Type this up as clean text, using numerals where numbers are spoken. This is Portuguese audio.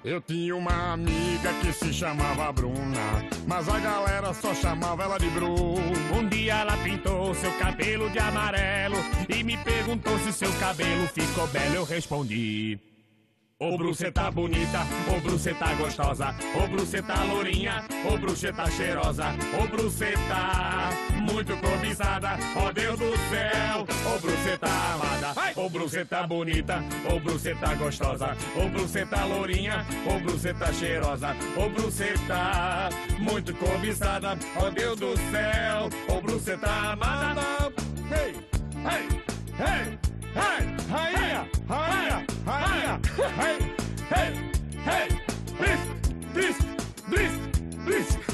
Eu tinha uma amiga que se chamava Bruna, mas a galera só chamava ela de Bru. Um dia ela pintou seu cabelo de amarelo e me perguntou se seu cabelo ficou belo. Eu respondi: ô Bru, cê tá bonita, ô Bru, cê tá gostosa, ô Bru, cê tá lourinha, ô Bru, cê tá cheirosa, ô Bru, cê tá muito cobiçada, ó Deus do céu, ô Bru, cê tá amada, ô Bru, cê tá bonita, ô Bru, cê tá gostosa, ô Bru, cê tá lourinha, ô Bru, cê tá cheirosa, ô Bru, cê tá muito cobiçada, ó Deus do céu, ô Bru, cê tá amada. Hey, hey, hey, hey, rainha, rainha, rainha, hey, hey, hey, please, please, please, please.